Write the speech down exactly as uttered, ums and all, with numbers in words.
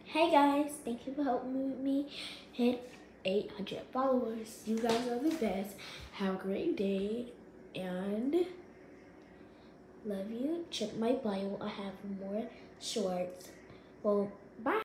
Hey guys, thank you for helping me hit eight hundred followers. You guys are the best. Have a great day and love you. Check my bio. I have more shorts. Well, bye.